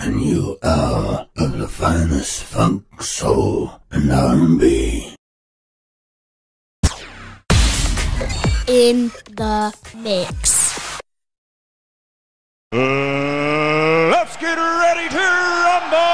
a new hour of the finest funk, soul, and R&B. In the mix. Let's get ready to rumble!